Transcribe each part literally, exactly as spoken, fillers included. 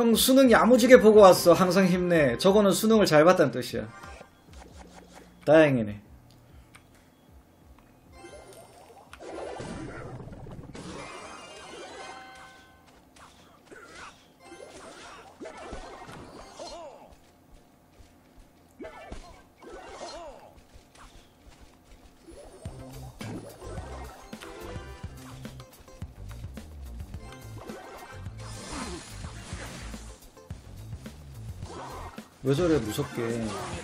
형 수능 야무지게 보고 왔어. 항상 힘내. 저거는 수능을 잘 봤다는 뜻이야. 다행이네. 왜 저래 무섭게.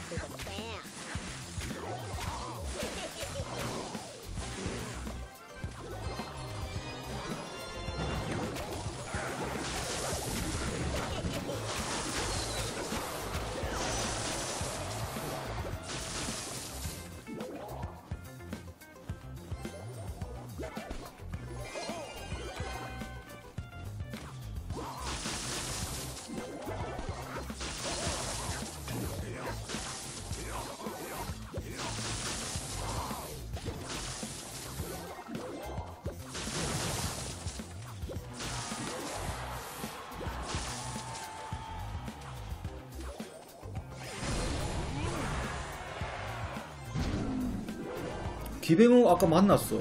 기뱅우 아까 만났어.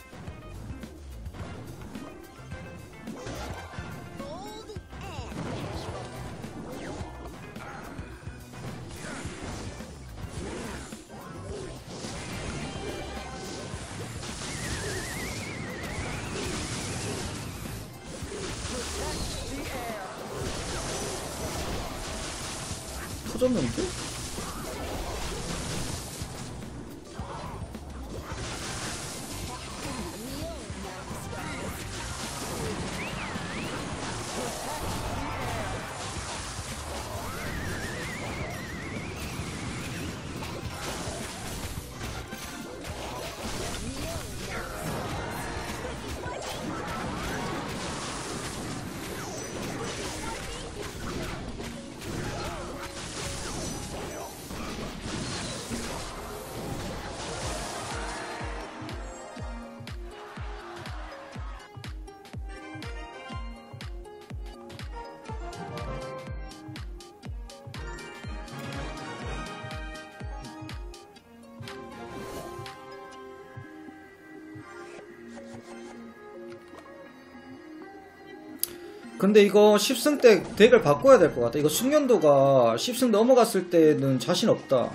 터졌는데? 근데 이거 십 승 때 덱을 바꿔야 될 것 같아. 이거 숙련도가 십 승 넘어갔을 때는 자신 없다.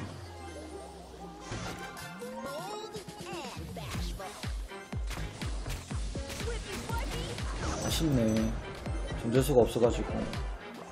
아쉽네. 존재수가 없어가지고.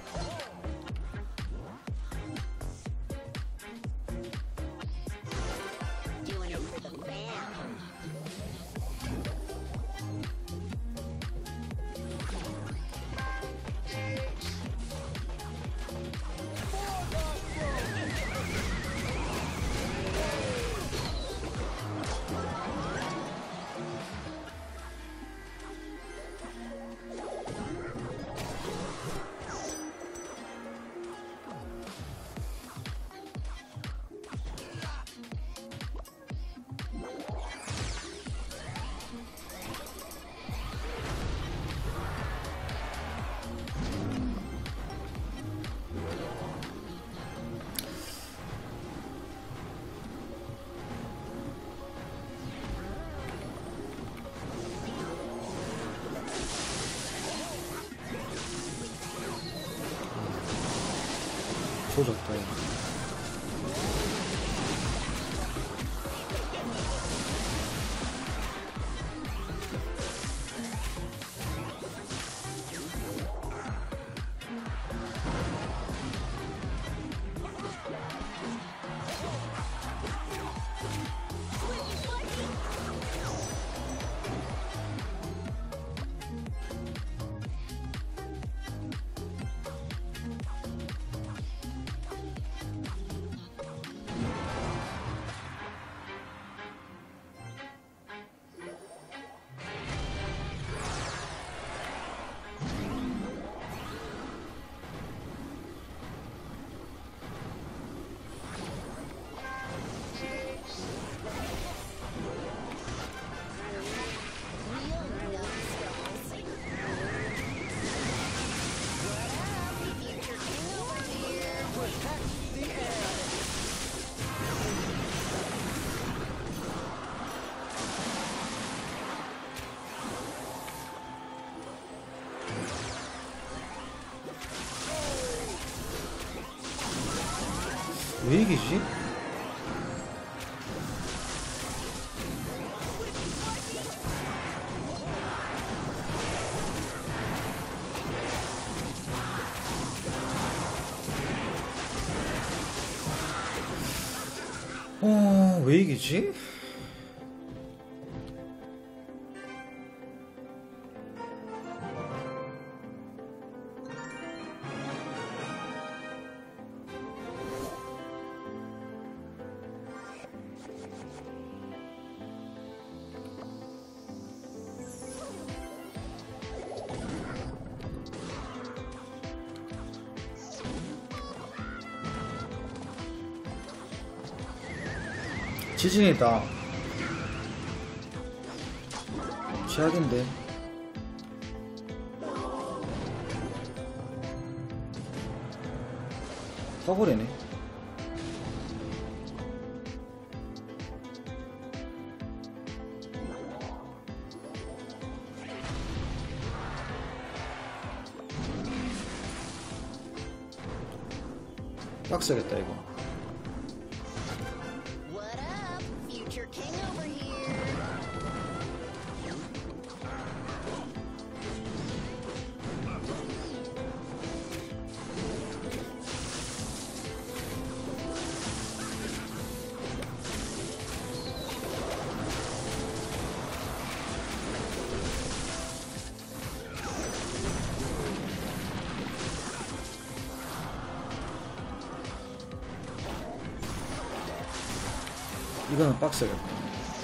조졌다. 왜 이기지? 어, 왜 이기지? 지진이다. 최악인데. 꺼버리네. 빡세겠다 이거. 이거는 빡세겠다.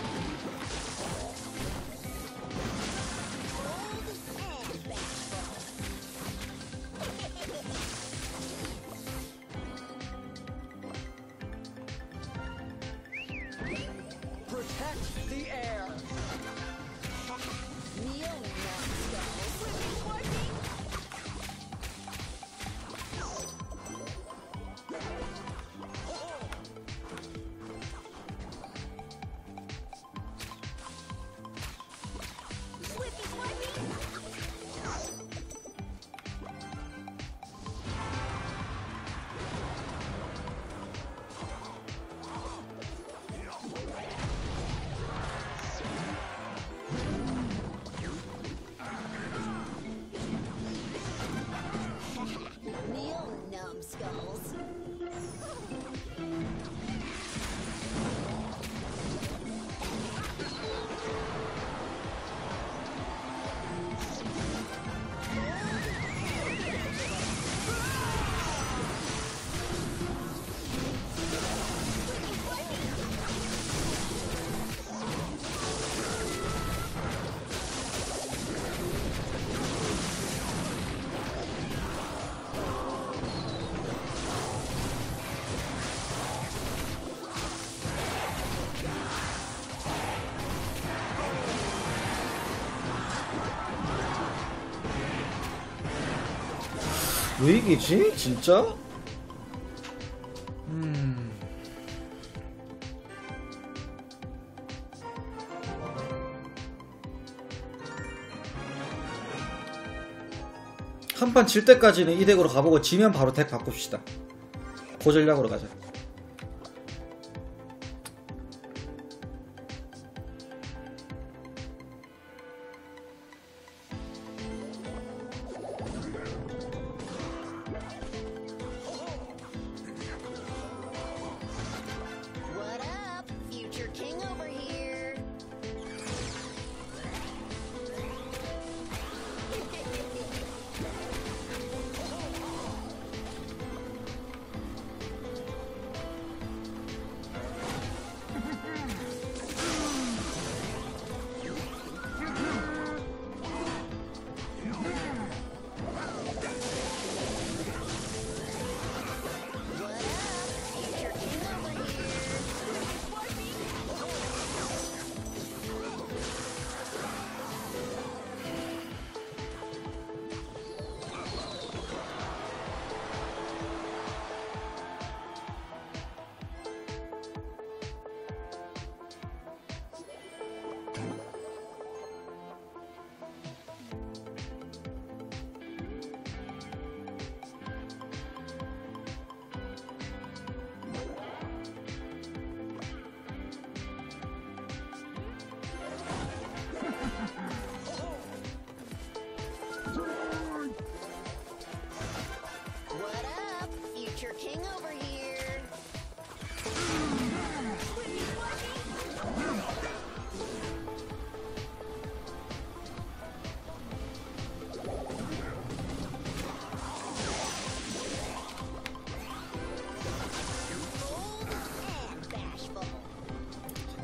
왜 이기지? 진짜? 음... 한판 질 때까지는 이 덱으로 가보고 지면 바로 덱 바꿉시다. 고전략으로 가자.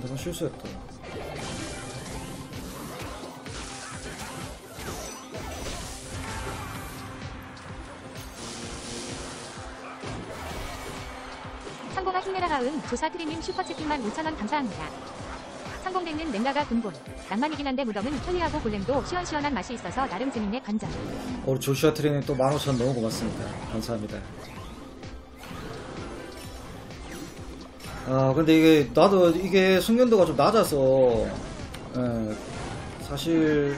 내가 실수했다. 상봉아 힘내라 가은 조사트리님 슈퍼채팅만 오천 원 감사합니다. 상봉되는 랭가가 근본 낭만이긴 한데 무덤은 편리하고 골렘도 시원시원한 맛이 있어서 나름 재밌네 관전. 우리 조슈아 트레이닝 또 만 오천 너무 고맙습니다. 감사합니다. 아 근데 이게 나도 이게 숙련도가 좀 낮아서 예, 사실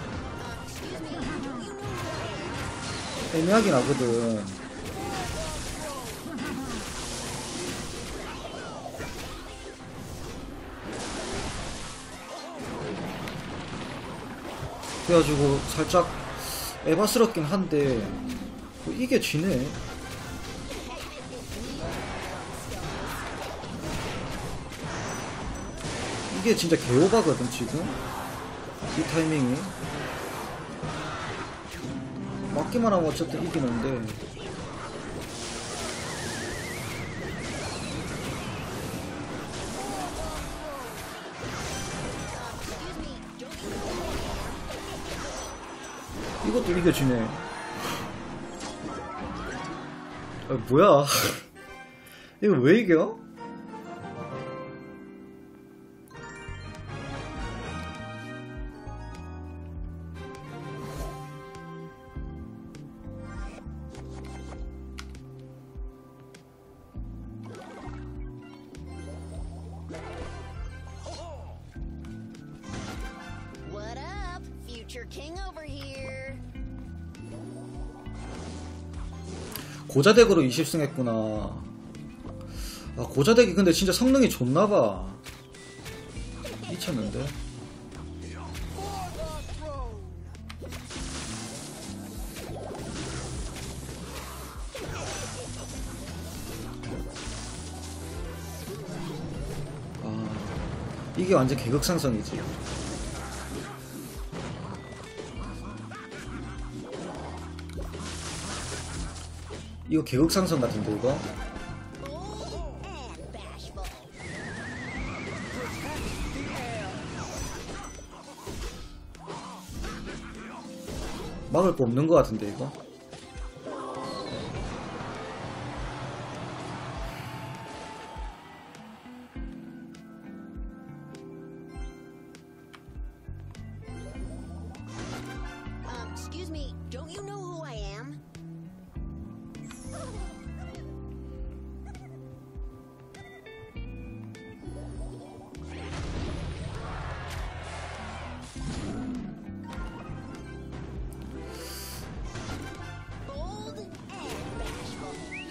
애매하긴 하거든. 그래가지고 살짝 에바스럽긴 한데 뭐 이게 지네. 이게 진짜 개오바거든 지금 이 타이밍이. 맞기만 하면 어쨌든 이기는데 이것도 이겨지네. 아, 뭐야 이거 왜 이겨? What up? Future King over here. 고자덱으로 이십 승 했구나. 아 고자덱이 근데 진짜 성능이 좋나봐. 미쳤는데. 아 이게 완전 계급상성이지. 이거 계급상성 같은데 이거? 막을 거 없는 거 같은데 이거? Um, excuse me, don't you know who I am? Bold and bashful.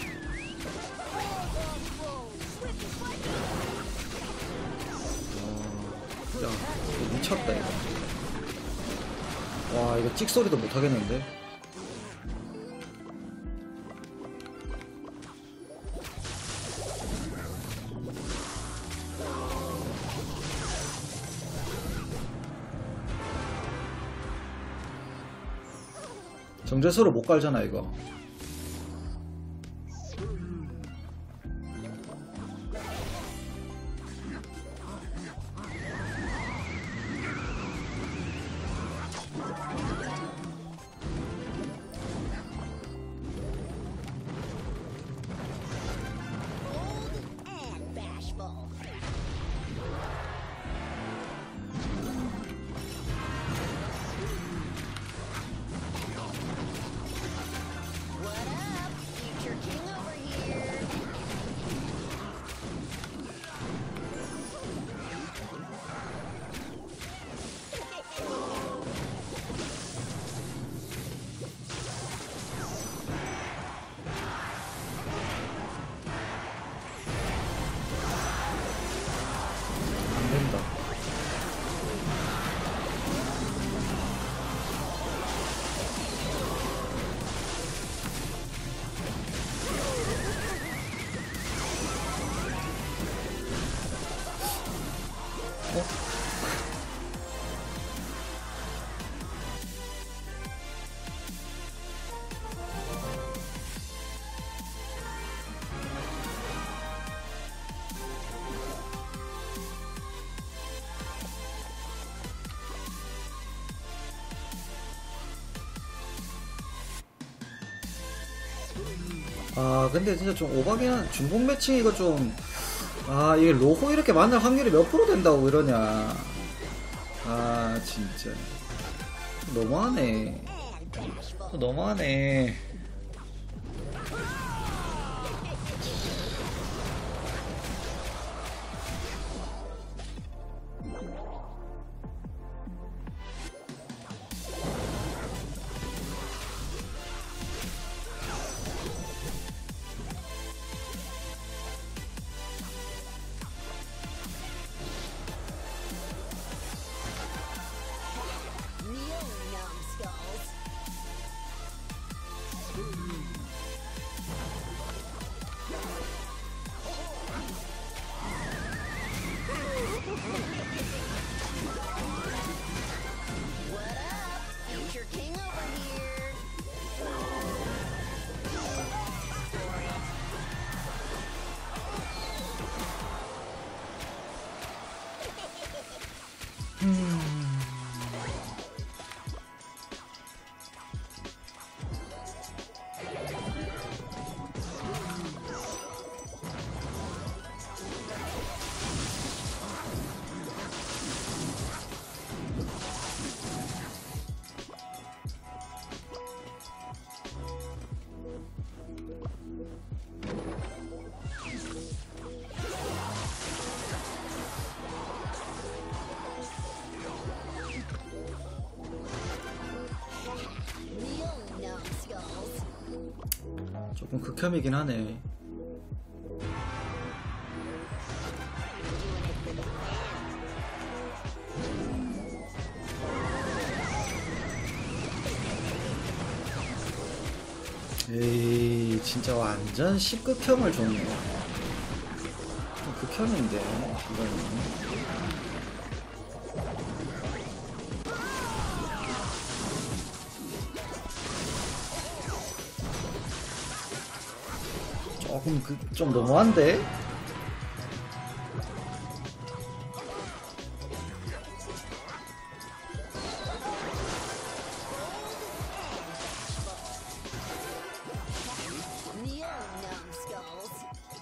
야 이거 미쳤다 이거. 와 이거 찍소리도 못하겠는데? 정제소를 못 깔잖아 이거. Bold and bashful. What up? Future King over here. 안 된다. 어? 아 근데 진짜 좀 오바긴 한 중복 매칭 이거 좀 아 이게 로호 이렇게 만날 확률이 몇 프로 된다고 이러냐. 아 진짜 너무하네. 너무하네. Real numbskulls. What up? Future king over here. Real numbskulls. 조금 극혐이긴 하네. 에이 진짜 완전 십극혐을 줬네. 좀 극혐인데 이거는. 조금 그, 좀 너무한데? Real numbskulls.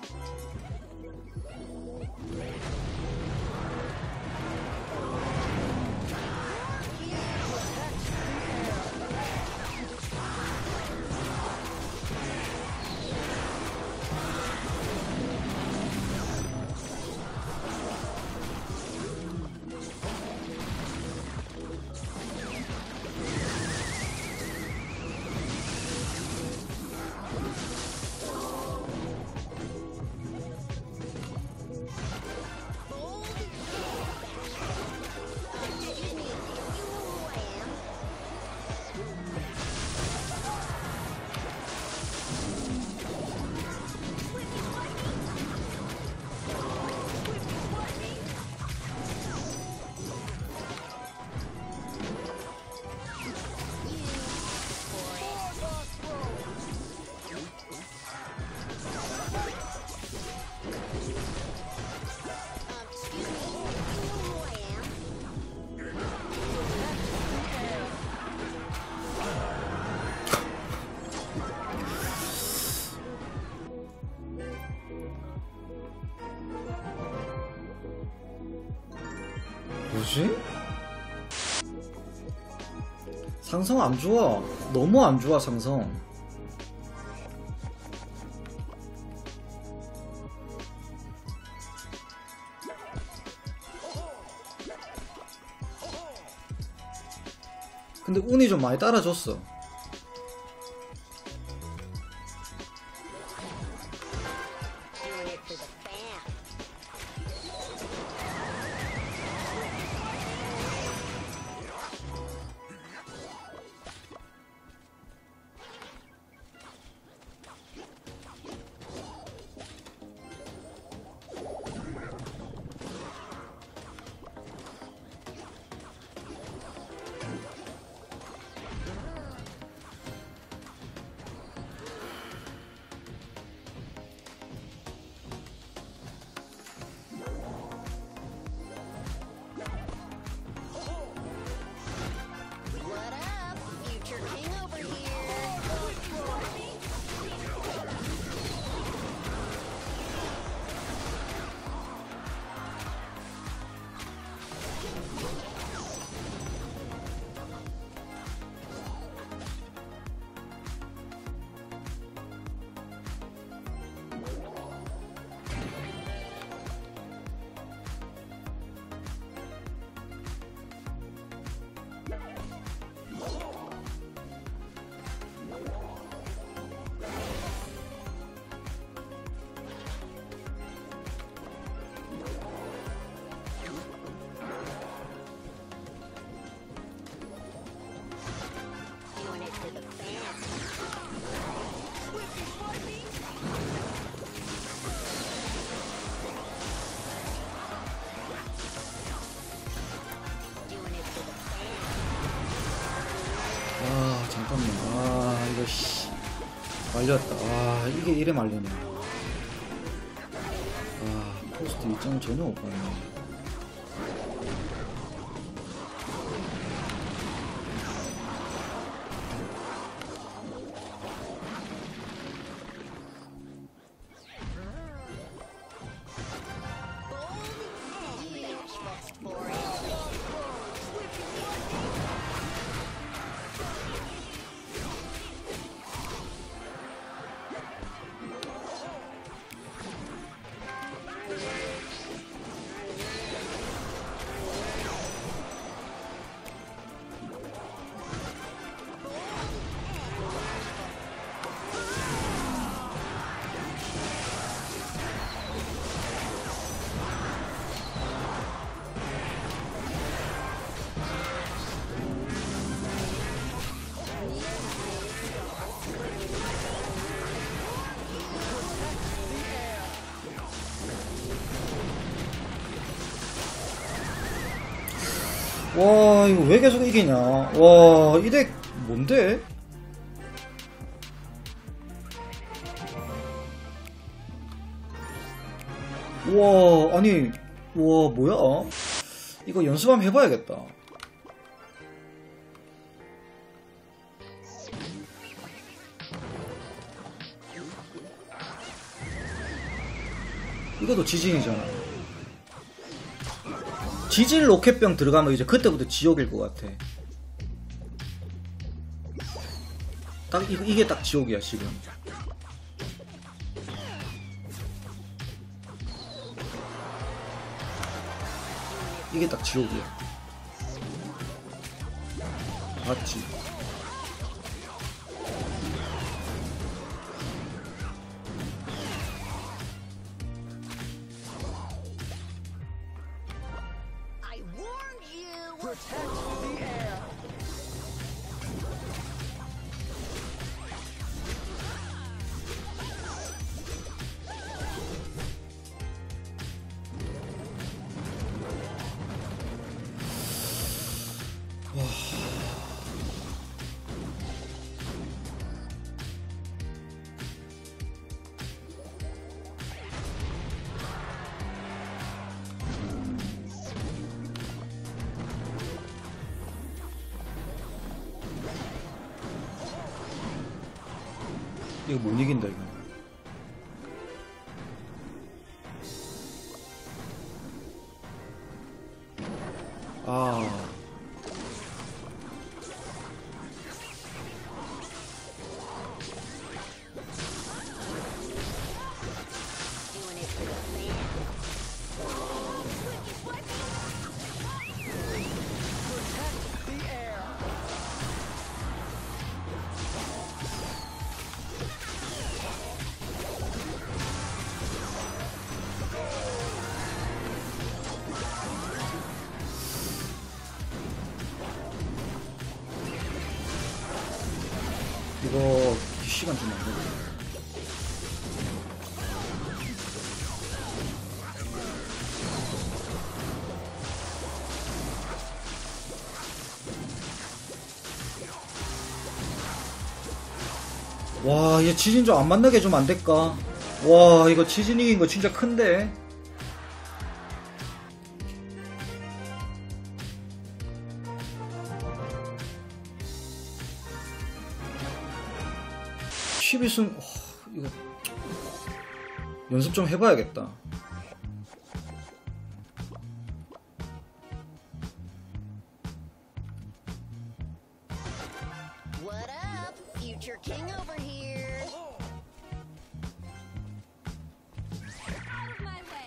Excuse me, you know who I am? Um, excuse me, you know who I am? 뭐지? 상성 안 좋아. 너무 안 좋아 상성. 근데 운이 좀 많이 따라줬어. Doing it for the fam. 잠깐만. 아 이거 씨 말렸다. 아 이게 이래 말리네. 아 포스트 이점을 전혀 못 봤네. 와 이거 왜 계속 이기냐. 와 이 덱 뭔데? 와 아니 와 뭐야? 이거 연습 한번 해봐야겠다. 이것도 지진이잖아. 지진 로켓병 들어가면 이제 그때부터 지옥일 것 같아. 딱 이거, 이게 딱 지옥이야 지금. 이게 딱 지옥이야. 맞지? I warned you. Protect the air. 이거 못 이긴다 이거. 아 Doing it for the fans. Protect the air. 이거 시간 좀 안 되고. 와, 얘 지진 좀 안 만나게 좀 안 될까? 와, 이거 지진 이긴 거 진짜 큰데? 십이 승, 와, 이거 연습 좀 해봐야겠다. What up? Future King over here. Out of my way.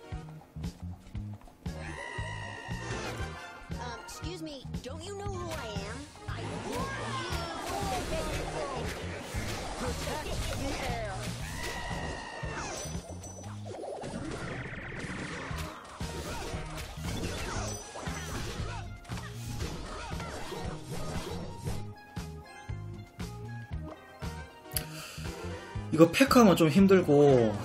Um, excuse me, don't you know who I am? I warned you. Protect the air. 이거 팩하면 좀 힘들고.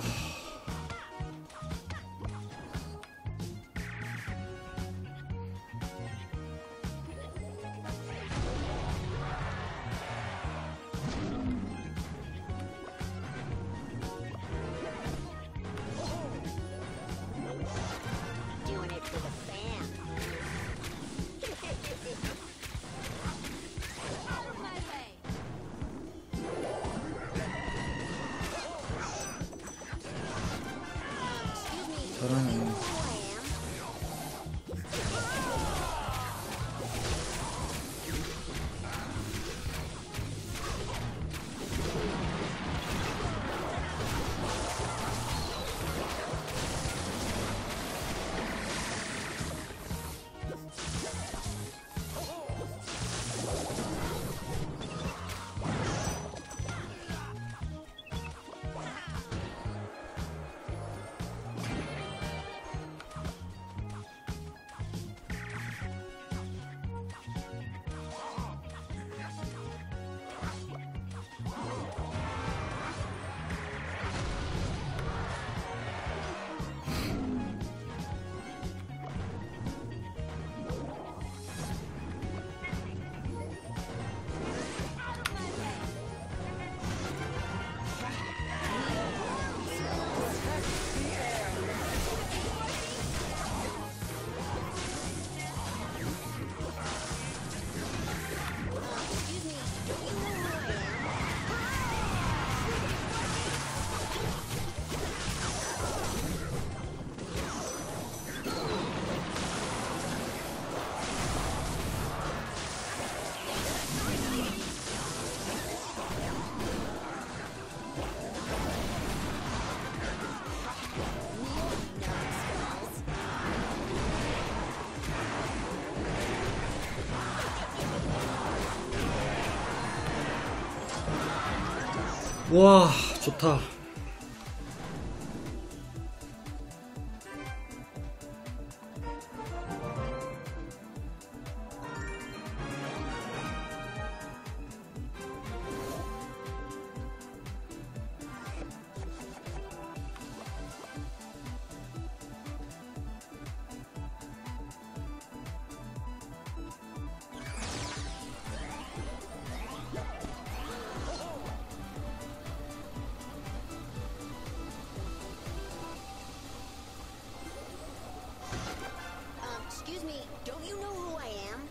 와, 좋다. Um, excuse me, don't you know who I am?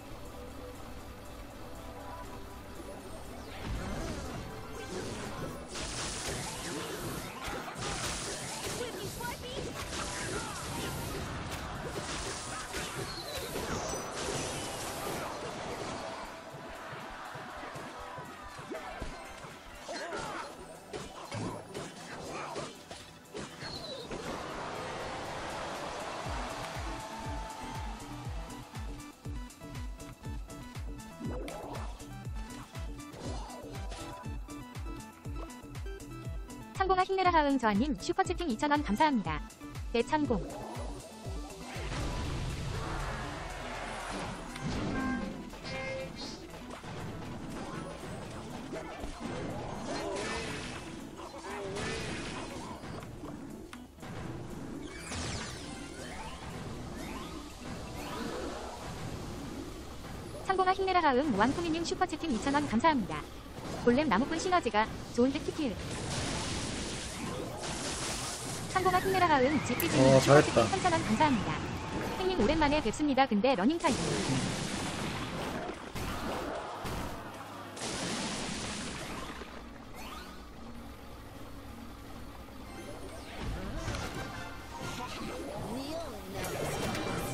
창공아 힘내라 하응 저하님 슈퍼채팅 이천 원 감사합니다. 대창공. 창공아 힘내라 하응 왕쿠미님 슈퍼채팅 이천 원 감사합니다. 골렘 나무꾼 시너지가 좋은데 키킬. 창공아 힘내라 하응 지피지님 어, 슈퍼채팅 잘했다. 삼천 원 감사합니다. 행님 오랜만에 뵙습니다. 근데 러닝타임. Neil knows.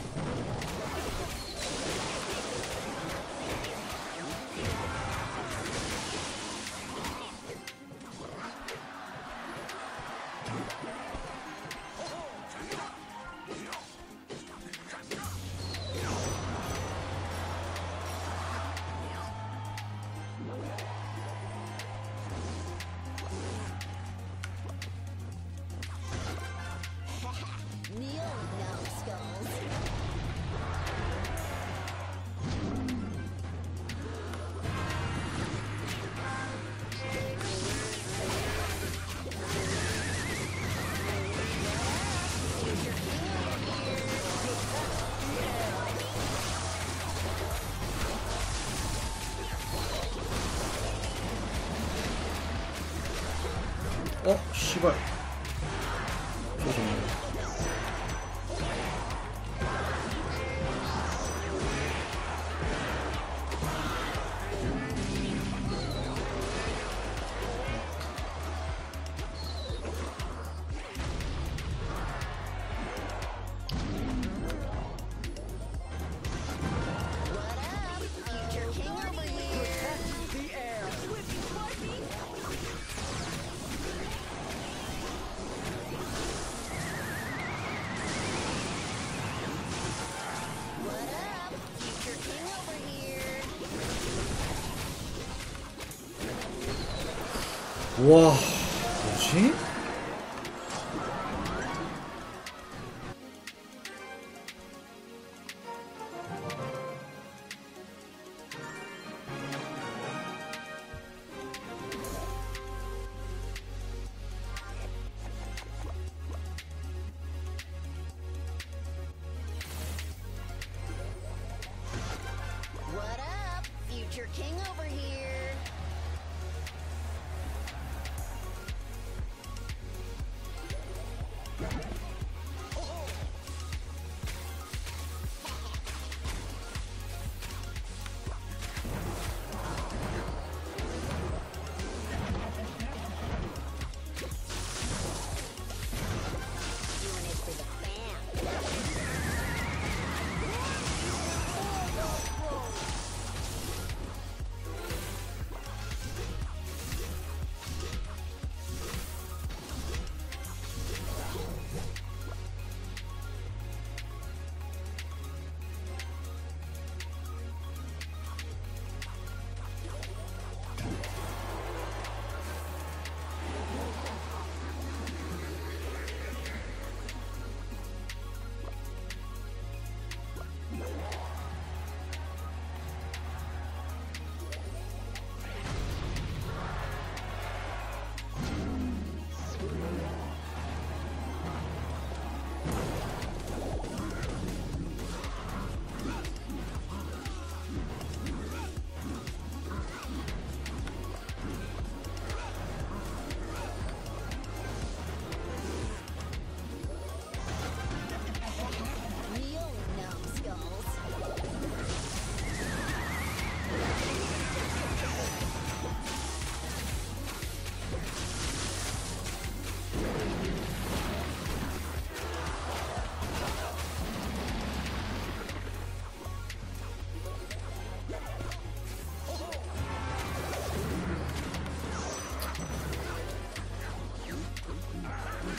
Neil knows skulls. 어, 씨발. 조심해. Future king over here. The air. What up? Future king over here. 와, 뭐지? What up? Future king over here. Doing it for the fam.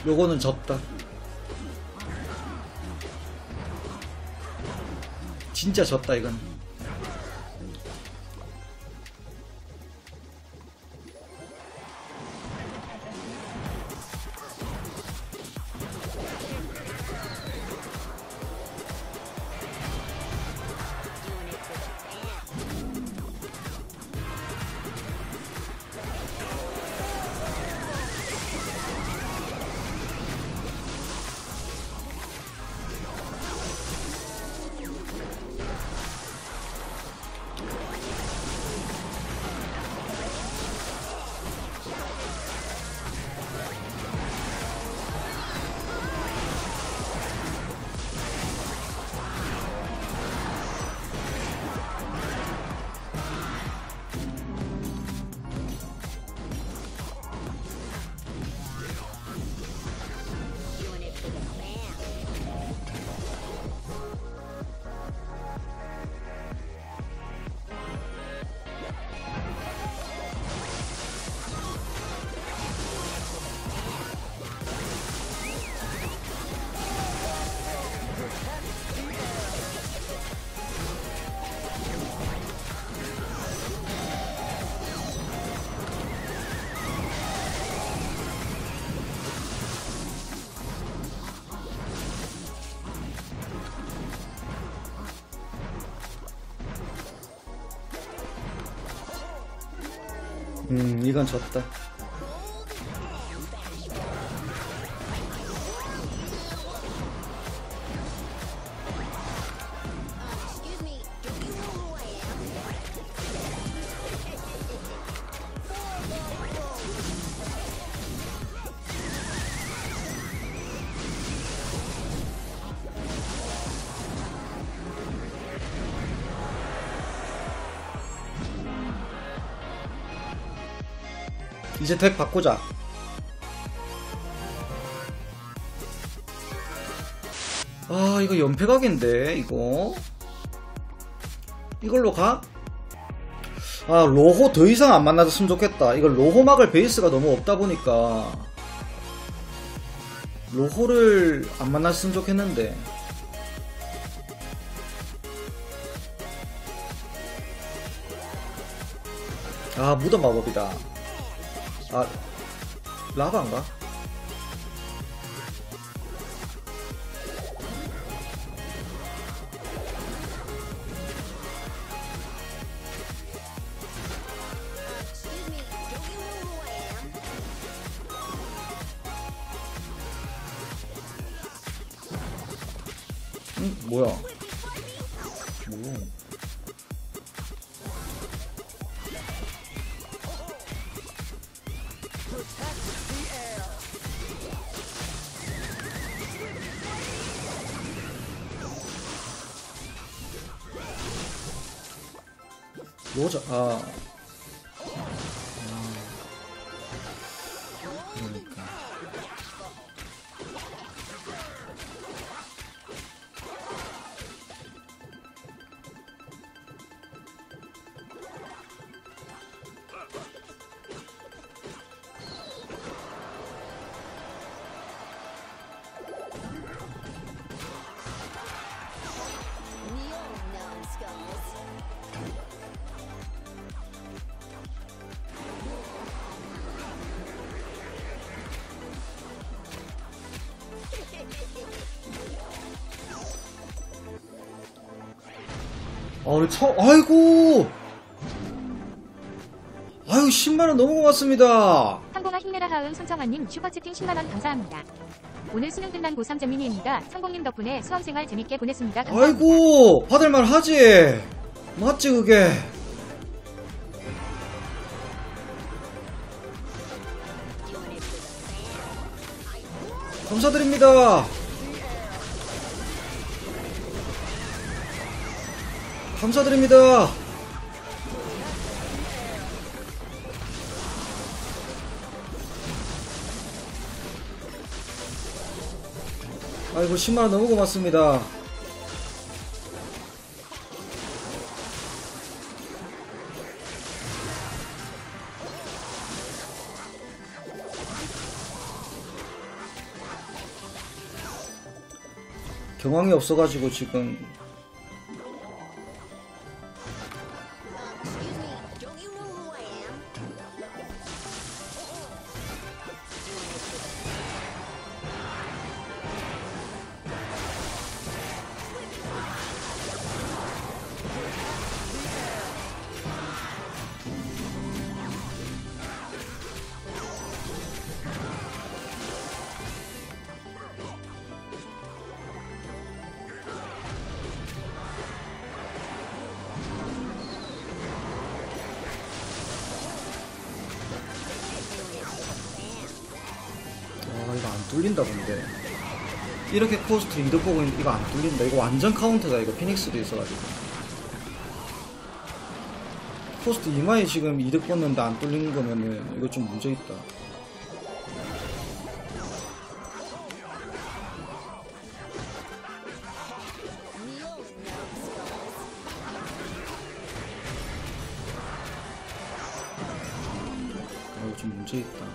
요거는 졌다. 진짜 졌다 이건. 음, 이건 졌다. Excuse me, don't you know who I am? 이제 덱 바꾸자. 아, 이거 연패각인데, 이거. 이걸로 가? 아, 로호 더 이상 안 만나줬으면 좋겠다. 이거 로호 막을 베이스가 너무 없다 보니까. 로호를 안 만났으면 좋겠는데. 아, 무덤 마법이다. 아, 라바인가? Excuse me, don't you know who I am? 응? 뭐야? 뭐? 로자, 아. 아. 그러니까. Kneel, numbskulls. 아, 우리 처, 아이고! 아유, 십만원 너무 고맙습니다. 상봉아 힘내라 하은 손정환님 슈퍼채팅 십만원 감사합니다. 오늘 수능 끝난 고삼 재민이입니다. 상봉님 덕분에 수험생활 재밌게 보냈습니다. 감사합니다. 아이고, 받을만 하지. 맞지, 그게. 감사드립니다. 감사드립니다. 아이고, 십만원 너무 고맙습니다. 경황이 없어가지고 지금. Excuse me, don't you know who I am? 아 이거 안 뚫린다 근데. 이렇게 코스트 이득 보고 있는데 이거 안 뚫린다. 이거 완전 카운터다. 이거 피닉스도 있어가지고. 코스트 이마에 지금 이득 봤는데 안 뚫리는 거면은 이거 좀 문제 있다. 아, 이거 좀 문제 있다.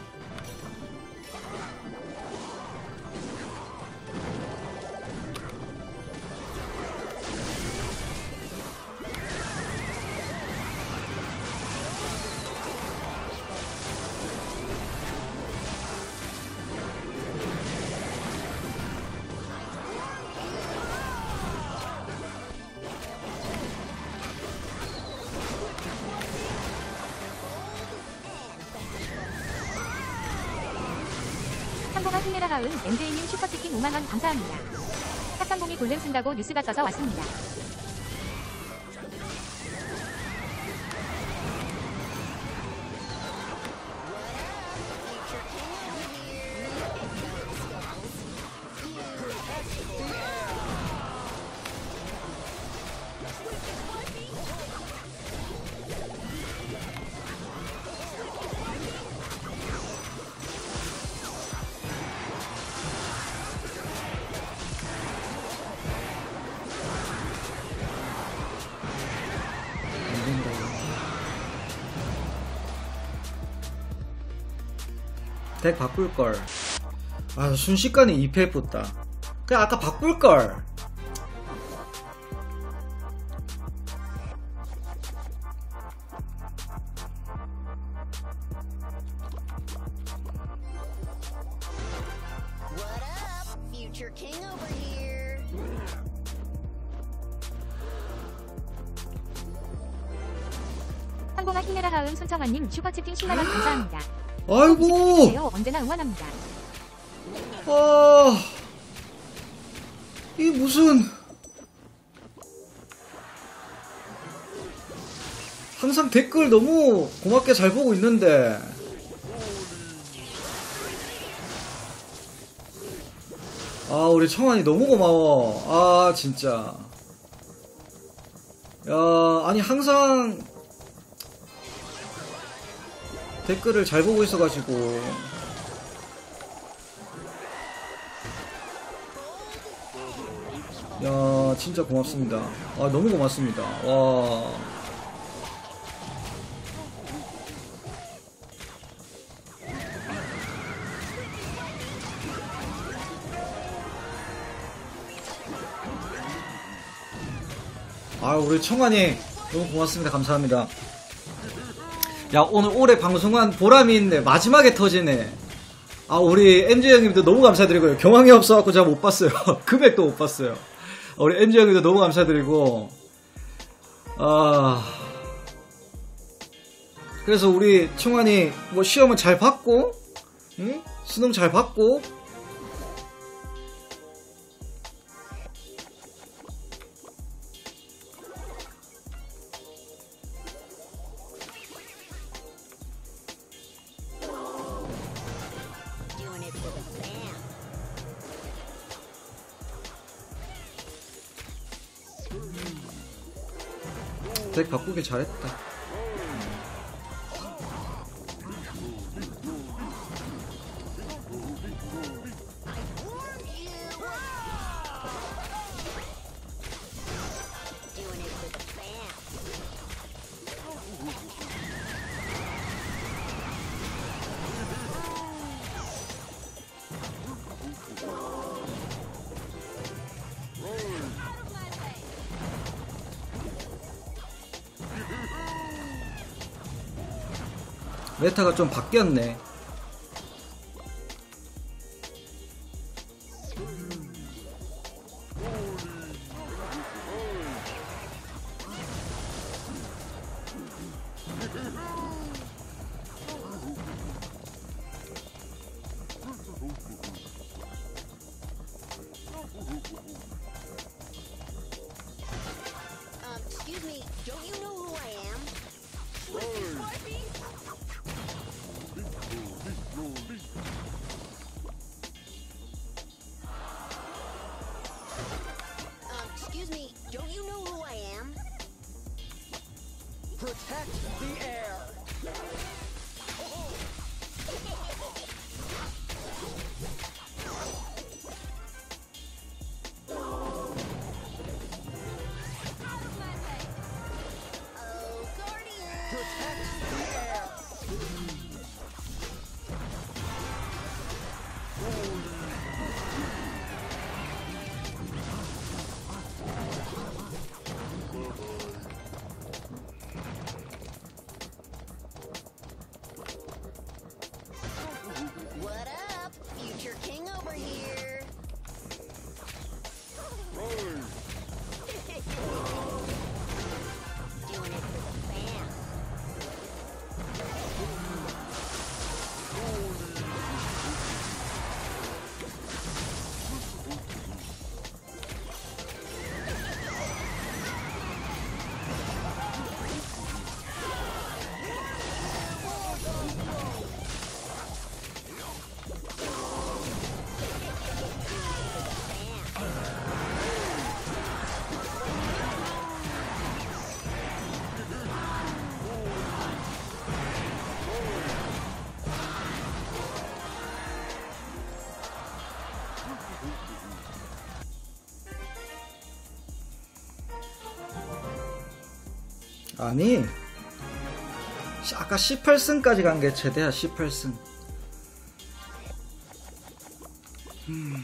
상공아 힘내라 하은 엠제이님 슈퍼치킨 오만 원 감사합니다. 탑상공이 골렘 쓴다고 뉴스가 떠서 왔습니다. 안 된다. 덱 바꿀걸. 아 순식간에 이 패 붙다. 그냥 아까 바꿀걸. What up? Future King over here. 상공아 힘내라 하은 손정환님 슈퍼치킨 십만 원 감사합니다. 아이고. 주세요. 언제나 응원합니다. 아, 이 무슨 항상 댓글 너무 고맙게 잘 보고 있는데 아 우리 청환이 너무 고마워. 아 진짜 야 아니 항상 댓글을 잘 보고 있어가지고 야 진짜 고맙습니다. 아 너무 고맙습니다. 와 아 우리 청환이 너무 고맙습니다. 감사합니다. 야 오늘 올해 방송한 보람이 있네. 마지막에 터지네. 아 우리 엠지 형님도 너무 감사드리고요. 경황이 없어갖고 제가 못 봤어요. 금액도 못 봤어요. 우리 엠지 형님도 너무 감사드리고 아 그래서 우리 청환이 뭐 시험은 잘 봤고 응? 수능 잘 봤고 Doing it for the fam. 덱 바꾸길 잘했다. Doing it for the fam. 메타가 좀 바뀌었네. Um, excuse me, don't you know who I am? Um, excuse me, don't you know who I am? Protect the air. Oh, Guardian! Protect the air. What up? Future King over here. Doing it for the fam. 아니 시- 아까 십팔 승까지 간 게 최대야. 십팔 승. 음.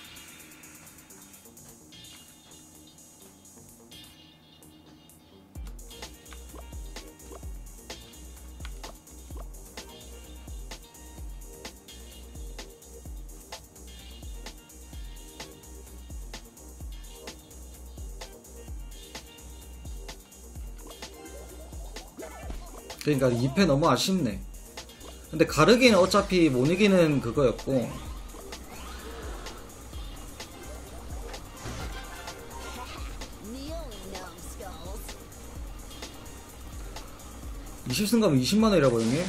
그러니까 이 패 너무 아쉽네. 근데 가르기는 어차피 못 이기는 그거였고, Kneel, numbskulls. 이십 승 가면 이십만 원이라고 형님?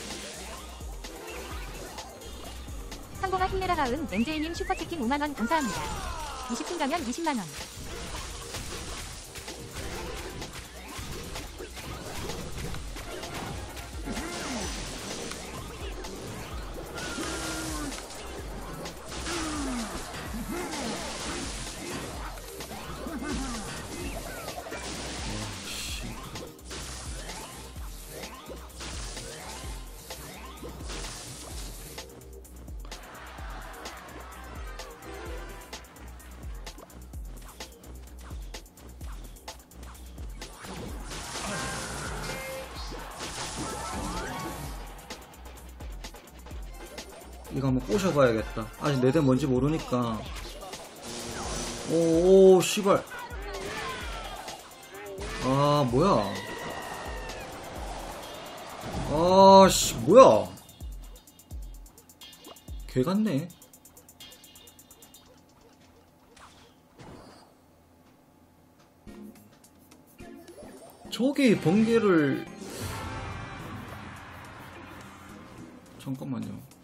상봉아 힘내라 가은 엠제이님 슈퍼치킨 오만 원 감사합니다. 이십 승 가면 이십만 원. 이거 한번 꼬셔봐야겠다. 아직 내 대 뭔지 모르니까. 오, 오 씨발. 아 뭐야. 아씨 뭐야. 개 같네. 저기 번개를 잠깐만요.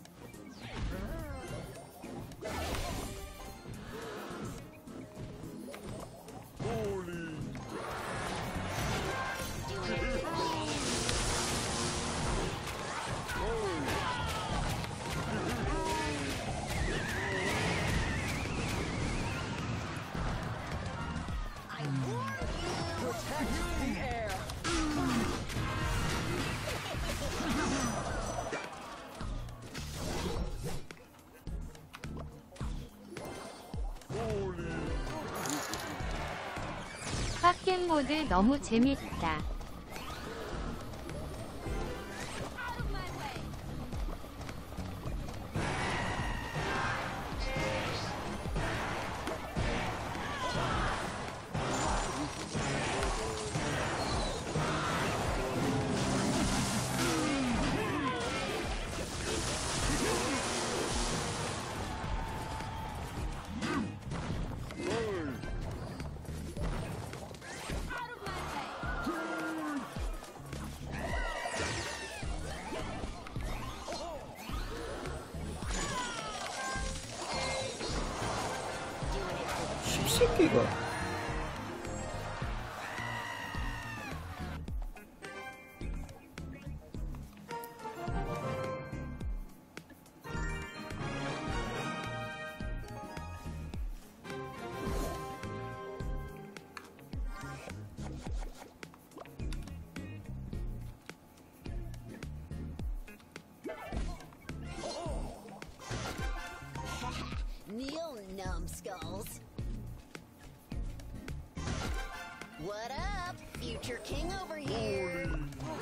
Protect the air. 팟겜 모드 너무 재밌다. 이거. Kneel, numbskulls. What up, future king over here?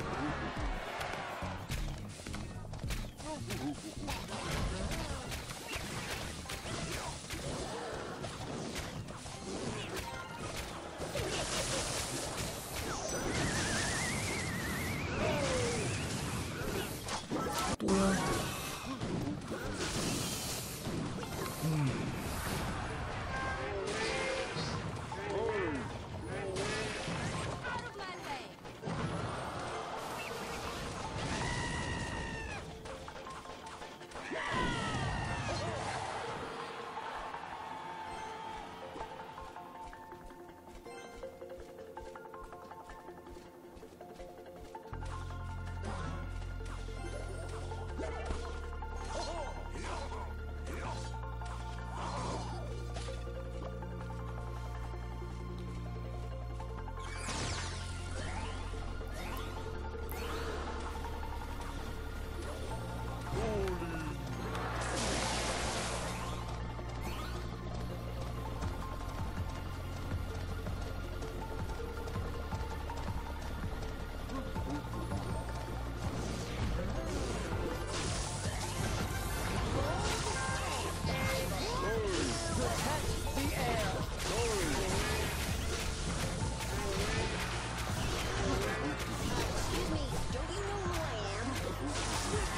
Excuse me, don't you know who I am?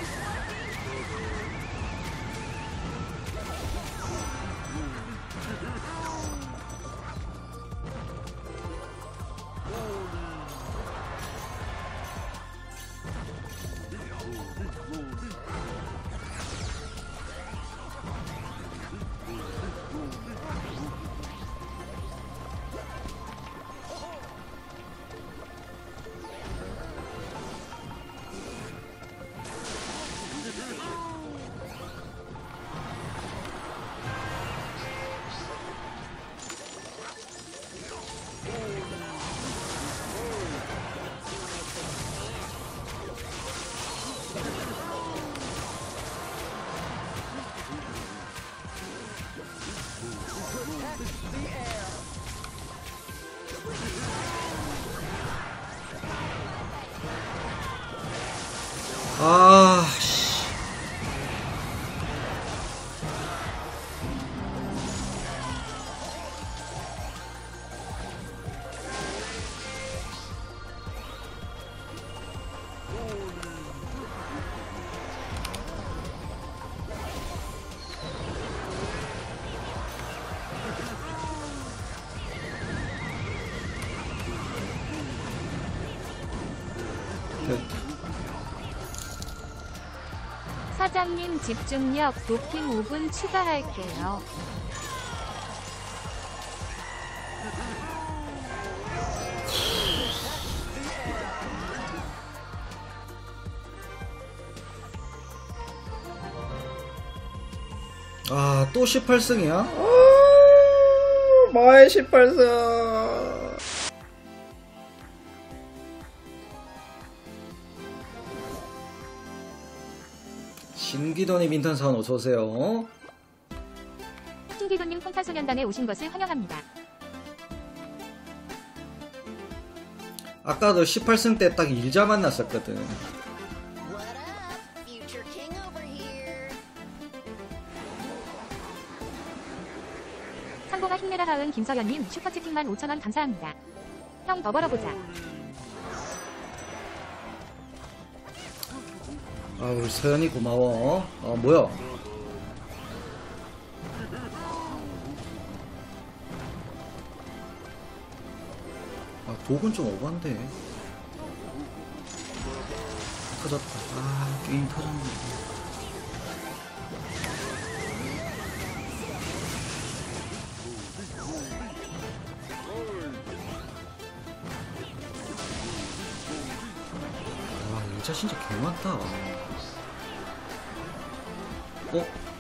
아, 씨. 됐다. 사장님 집중력 도핑 오 분 추가할게요. 아, 또 십팔 승이야? 아, 마의 십팔 승. 신기돈이 민탄사원 어서오세요. 신기도님 콩타소년단에 오신 것을 환영합니다. 아까도 십팔 승 때 딱 일자 만났었거든. What up, future king over here? 상고가 힘내라 하은 김서연님 슈퍼채팅만 오천 원 감사합니다. 형 더 벌어보자. 아, 우리 서연이 고마워. 어, 뭐야? 아, 독은 좀 오반데. 터졌다. 아, 게임 터졌네. 진짜 진짜 개 많다. 어?